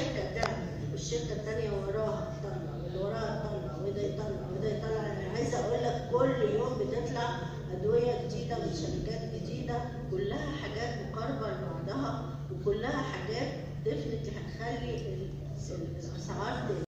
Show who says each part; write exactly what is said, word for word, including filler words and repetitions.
Speaker 1: شركه تعمل والشركه الثانيه وراها تطلع واللي وراها تطلع وده يطلع وده يطلع. انا عايزه اقول لك كل يوم بتطلع ادويه جديده من شركات جديده، كلها حاجات مقاربه لبعضها وكلها حاجات ديفنتلي هتخلي الاسعار